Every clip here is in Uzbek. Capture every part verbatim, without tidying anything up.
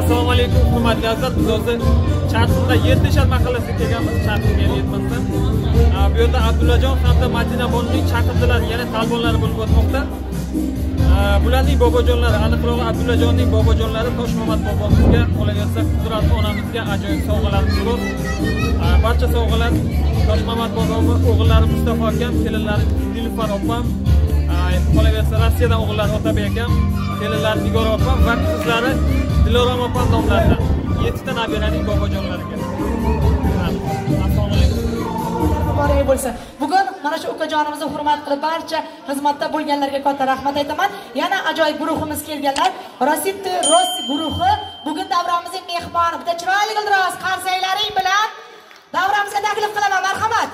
Assalomu alaykum hurmatli azizlar. Biz hozir Charxirda Yerdishar mahallasiga kelganmiz. Charxirga yetmasdan. Bu yerda Abdullajon hamda Madina bolaning chaqirdilar, yana talbonlari bo'lib o'tmoqda. Bularning bobojonlari, aniqrog'i Abdullajonning bobojonlari Toshmamat bobomizga, qolaversa Qudrat onamizga ajoyib sovg'alarimiz bor. Barcha sovg'alar Toshmamat bobomi, o'g'illari Mustafa akam, kelinlari Dilfar opam, qolaversa Rossiyadan o'g'illari Otabek akam, kelinlari Nigora opam va qizlari Dilorom opam nomlaridan yettita nabiraning bobojonlariga. Assalomu alaykum. Muborak bo'lsin. Bugun mana shu ukajonimizni hurmat qilib barcha xizmatda bo'lganlarga katta rahmat aytaman. Yana ajoyib guruhimiz kelganlar. Rositto Rossi guruhi bugun davramizning mehmoni. Bitta chiroyli g'ildiroz qarsanglaring bilan davramizga taklif qilaman. Marhamat.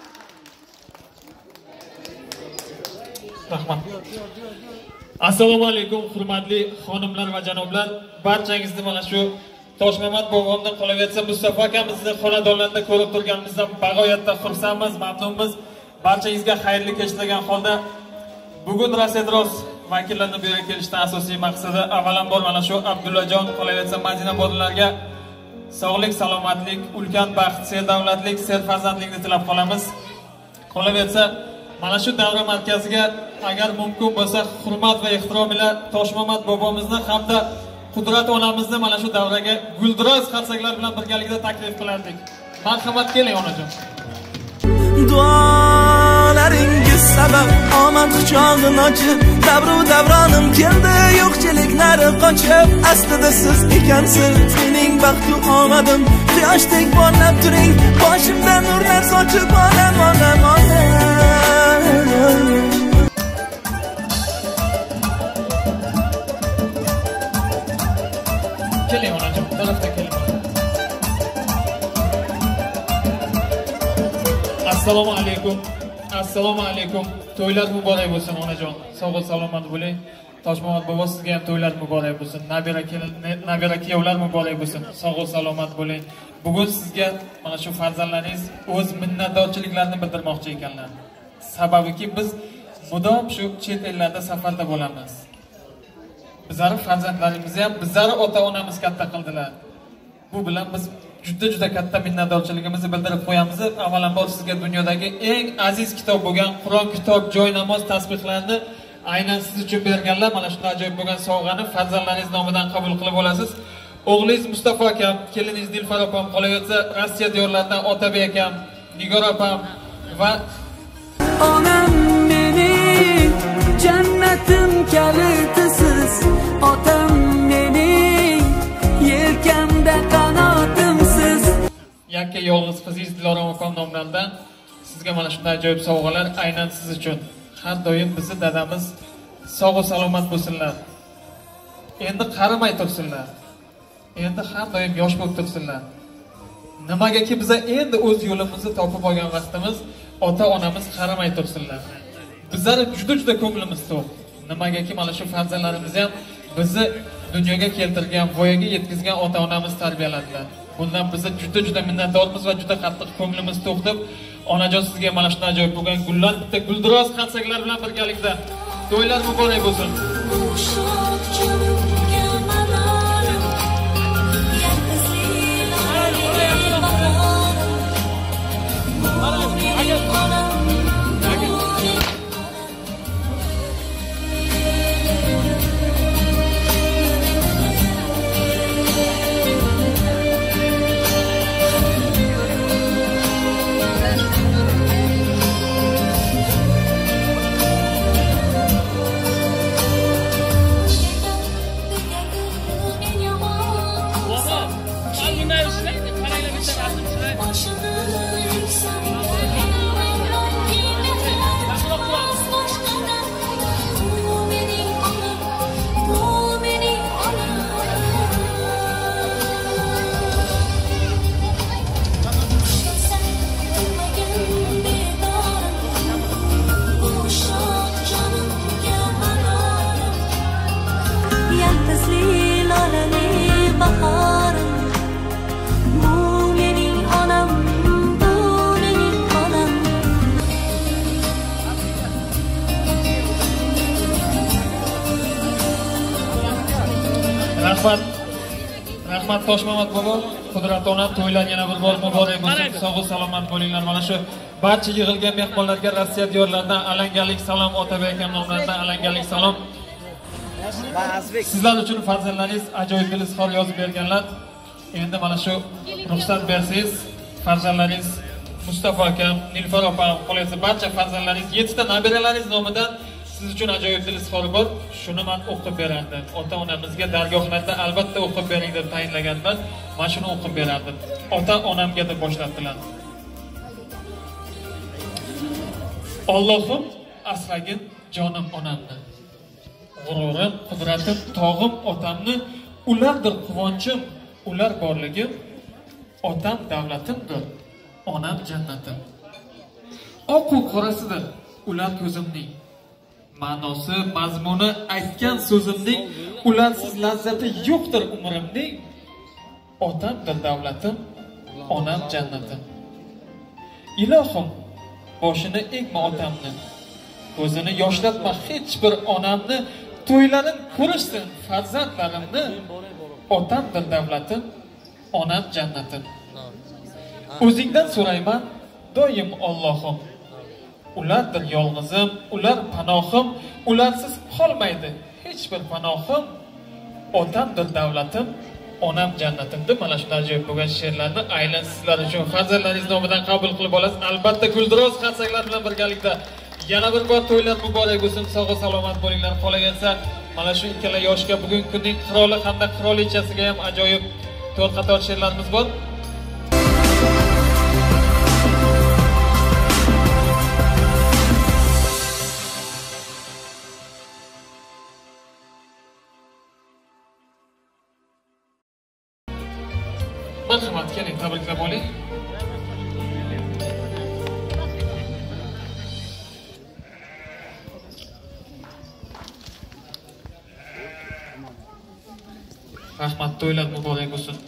Rahmat. Assalomu alaykum hurmatli xonimlar va janoblar. Barchangizni mana shu Toshmamat bobomdan qolaversa Mustafa akamizni xonadonlarida ko'rib turganimizdan bag'oyatda xursandmiz, mamnunmiz. Barchangizga xayrli kechtirgan holda bugun Rasedros vakillarini bu yerga kelishdan asosiy maqsadi avvalambor mana shu Abdullajon qolaversa Madina bolalarga sog'lik, salomatlik, ulkan baxt, serdavatlik, serfarzandlikni tilab qolamiz. Qolaversa mana shu davra markaziga agar mumkin bo'lsa hurmat va ehtirom bilan Toshmamat bobomizni hamda Qudrat onamizni mana shu davraga guldiroz qarsaklar bilan birgalikda taklif qilardik. Marhamat, keling onajon. Duolaringiz sabab omad quchog'ini ochib, davru davronim keldi, yo'qchiliklari qochib, aslida siz ekansiz mening baxtu omadim. Quyoshdek porlab turing, boshimdan nurlar sochib, onam onam onam. Keling onajon, tarafga keling. Assalomu alaykum. Assalomu alaykum. To'ylar muborak bo'lsin onajon. Sog' salomat bo'ling. Toshmamat bobo sizga ham to'ylar muborak bo'lsin. Nabira kelin, nabira kuyovlar muborak bo'lsin. Sog' salomat bo'ling. Bugun sizga mana shu farzandlaringiz o'z minnatdorchiliklarini bildirmoqchi ekanlar. Sababiki biz mudom shu chet ellarda safarda bo'lamiz. Bizlarning farzandlarimizni ham bizlarning ota-onamiz katta qildilar. Bu bilan biz juda juda katta minnatdorchiligimizni bildirib qo'yamiz. Avvalambor sizga dunyodagi eng aziz kitob bo'lgan Qur'on kitob, joy namoz tasbihlarni aynan siz uchun berganlar. Mana shunday ajoyib bo'lgan sovg'ani farzandlaringiz nomidan qabul qilib olasiz. O'g'lingiz Mustafa akam, keliningiz Dilfar opam, qolaversa Rossiya diyorlaridan Otabek akam, Nigora opam va onam mening jannatim kalitisiz, otam mening yelkamda qanotimsiz. Yakka yolg'iz qizingiz Dilorom opam nomlaridan sizga mana shunday ajoyib sovg'alar aynan siz uchun. Har doim bizni dadamiz sog' salomat bo'lsinlar. Endi qaramay tursinlar. Endi har doim yosh bo'lib tursinlar. Nimagaki biz endi o'z yo'limizni topib olgan vaqtimiz ota-onamiz qaramay tursinlar. Bizlar juda juda ko'nglimiz to'q. Nimagaki mana shu farzandlarimiz ham bizni dunyoga keltirgan, voyaga yetkazgan ota-onamiz tarbiyaladilar. Bundan biz juda juda minnatdormiz va juda qattiq ko'nglimiz to'q deb onajon sizga mana shunday ajoyib bo'lgan gullar, bitta guldiroz qarsaklar bilan birgalikda to'ylar muborak bo'lsin. Rahmat Toshmamat bobo, Qudrat onam to'ylar yana bir bor muborak bo'lsin. Sog' salomat bo'linglar. Mana shu barcha yig'ilgan mehmonlarga Rossiya diyorlaridan alangalik salom, Otabek akam nomlaridan alangalik salom. Sizlar uchun farzandlaringiz ajoyib bir izhor yozib berganlar. Endi mana shu ruxsat bersangiz, farzandlaringiz Mustafa akam, Nilufar opa, qolgan barcha farzandlaringiz yettita nabiralaringiz nomidan siz uchun ajoyib bir izhor bor. Shuni men o'qib berardim. Ota-onamizga dargohlarda albatta o'qib bering deb tayinlaganman. Men shuni o'qib berardim. Ota-onamga deb boshlatdilar. Allohim asragin jonim onamni. G'ururim, qudratim, tog'im otamni, ulardir quvonchim, ular borligim. Otam davlatimdir, onam jannatim. Oq u qorasidir ular ko'zimning. Ma'nosi, mazmuni aytgan so'zimning, ularsiz lazzati yo'qdir umrimning. Otamdir davlatim, onam jannatim. Ilohim, boshini egma otamni, ko'zini yoshlatma hech bir onamni, to'ylarim ko'rishsin farzandlarimni. Otamdir davlatim, onam jannatim. O'zingdan so'rayman doim Allohim. Ulardir yolg'izim, ular panohim, ularsiz qolmaydi hech bir panohim. Otamdir davlatim, onam jannatim deb mana shunday ajoyib bo'lgan she'rlarni aynan sizlar uchun farzandlaringiz nomidan qabul qilib olasiz. Albatta guldiroz qarsaklar bilan birgalikda yana bir bor to'ylar muborak bo'lsin. Sog' salomat bo'linglar. Qolaversa mana shu ikkala yoshga bugungi kunning qiroli hamda qirolichasiga ham ajoyib to'rt qator she'rlarimiz bor. Marhamat, keling, tabriklab oling. Rahmat, to'ylar muborak bo'lsin.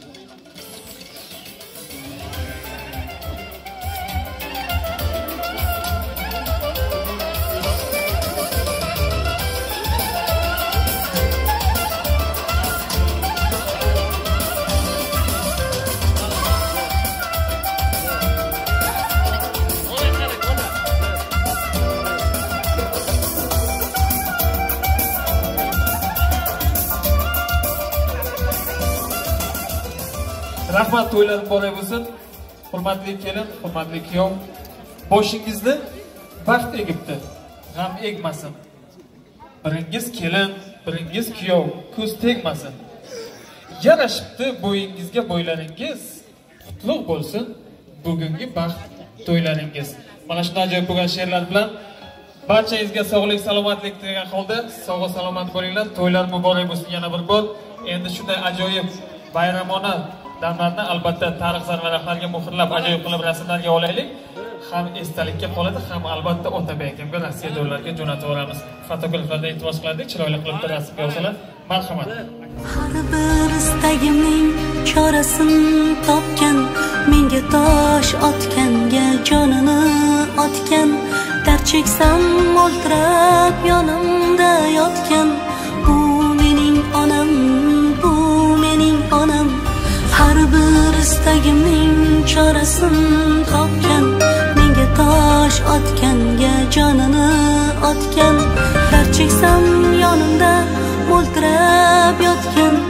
Rahmat, to'ylar muborak bo'lsin. Hurmatli kelin, hurmatli kuyov, boshingizni baxt egibdi, g'am egmasin. Biringiz kelin, biringiz kuyov, ko'z tegmasin. Yarashibdi bo'yingizga bo'ylaringiz, qutlug' bo'lsin bugungi baxt to'ylaringiz. Mana shunday ajoyib bo'lgan she'rlar bilan barchangizga sog'lik, salomatlik degan holda sog' salomat bo'linglar. To'ylar muborak bo'lsin yana bir bor. Endi shunday ajoyib bayramona damlarni albatta tarix sarvaraqlariga muhrlab ajoyib qilib rasmlarga olaylik. Ham esdalikka qoladi, ham albatta Otabek akamga Rossiya do'llariga jo'natib yuboramiz. Fotograflarda iltimos qiladik, chiroyli qilib rasmga olsalar. Marhamat. Har bir istagimning chorasini topgan, menga tosh otganga jonini otgan, dard cheksam mo'ltirab yonimda yotgan, bu mening onam, bu mening onam. Har bir istagimning chorasini topgan, menga tosh otganga jonini otgan, dard cheksam yonimda mo'ltirab yotgan,